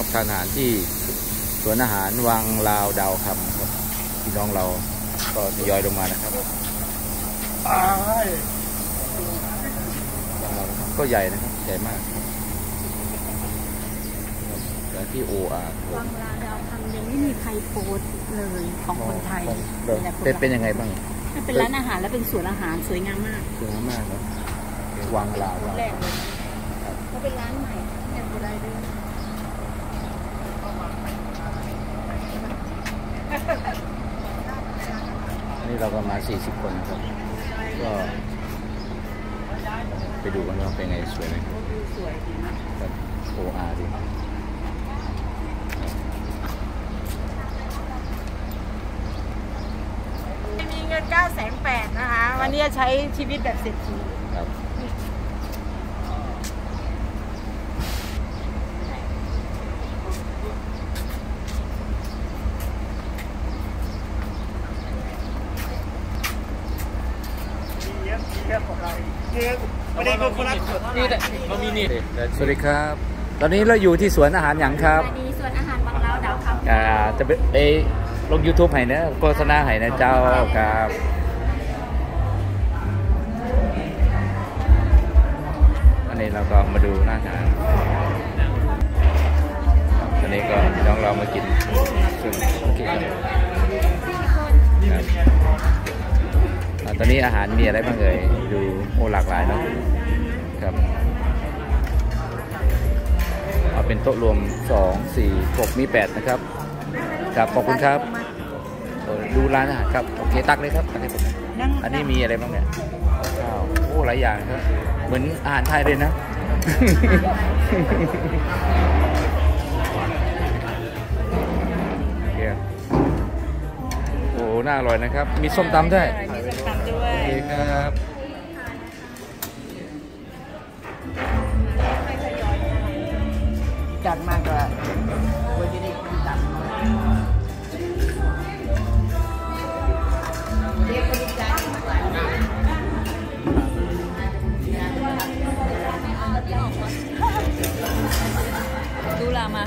ทานอาหารที่สวนอาหารวังลาวดาวคำครับพี่น้องเราก็ทยอยลงมานะครับก็ใหญ่นะครับใหญ่มากแล้วที่OR วังลาวดาวคำยังไม่มีใครโพสเลยของคนไทยเป็นยังไงบ้างเป็นร้านอาหารและเป็นสวนอาหารสวยงามมากสวยงามมากเนาะวังลาวแรกเลยก็เป็นร้านใหม่เนี่ยก็ได้ด้วยนี่เราก็มา40 คนครับก็ไปดูกันว่าเป็นไงสวยไหมสวยดีครับORดีมีเงิน980,000นะคะวันนี้ใช้ชีวิตแบบเศรษฐีครับไม่ได้เป็นคนรักนี่แหละเรามีนี่สวัสดีครับตอนนี้เราอยู่ที่สวนอาหารอย่างครับสวนอาหารวังลาวดาวคำจะไปลง YouTube ให้นะโฆษณาให้นะเจ้าครับอันนี้เราก็มาดูหน้าอาหารตอนนี้ก็พี่น้องเรามากินซึ่งโอเคครับตอนนี้อาหารมีอะไรบ้างเอ่ยดูหลากหลายเนาะครับเอาเป็นโต๊ะรวม2 4 6มี8นะครับครับขอบคุณครับดูร้านอาหารครับโอเคตักเลยครับอันนี้มีอะไรบ้างเนี่ยข้าวโอ้หลายอย่างครับเหมือนอาหารไทยเลยนะโอ้น่าอร่อยนะครับมีส้มตำด้วยมีส้มตำด้วยโอเคครับจัดมากกว่าวันนี้จัดดูลามา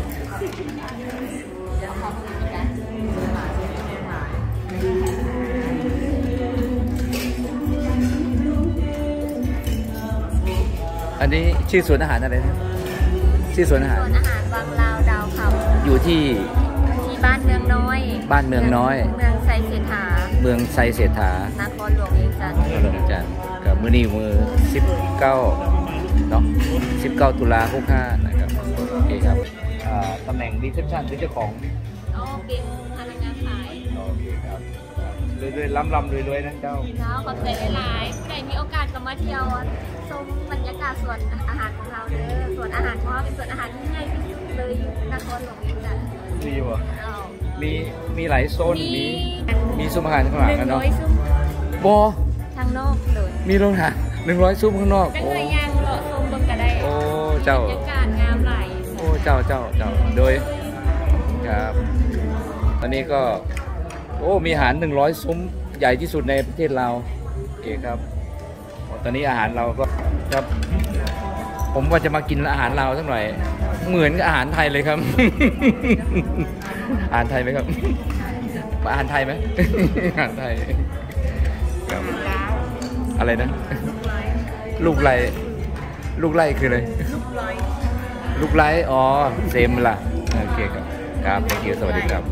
อันนี้ชื่อสวนอาหารอะไรนะชื่อสวนอาหารวังลาวดาวคำอยู่ที่บ้านเมืองน้อยบ้านเมืองน้อยเมืองไซเศรษฐาเมืองไซเศรษฐานครหลวงเวียงจันทร์กับมือนี้มือ19เนาะ19 ตุลา65นะครับโอเคครับตำแหน่งรีเซพชันเป็นเจ้าของเป็นพนักงานขายโอเคครับรวยๆล้ำๆรวยๆนะเจ้าขอบใจหลายๆใครมีโอกาสก็มาเที่ยวชมบรรยากาศสวนอาหารของเราเด้อสวนอาหารเพราะเป็นสวนอาหารที่ง่ายที่สุดเลยอยู่นครหลวงเวียงจันทร์ดีวะมีหลายโซนมีซุ้มอาหารข้างหลังกันเนาะบอทางนอกเลยมีโรงอาหาร100 ซุ้มข้างนอกเป็นหน่วยยางเลาะซุ้มบนกระไดโอ้เจ้าบรรยากาศงามไหลโอ้เจ้าโดยครับตอนนี้ก็โอ้มีอาหาร100 ซุ้มใหญ่ที่สุดในประเทศเราโอเคครับตอนนี้อาหารเราก็ครับผมว่าจะมากินอาหารเราสักหน่อยเหมือนกับอาหารไทยเลยครับอาหารไทยไหมครับอาหารไทยไหมอาหารไทยอะไรนะลูกไล่คืออะไรลูกไล่อ๋อเซมล่ะโอเคครับครับ thank you สวัสดีครับ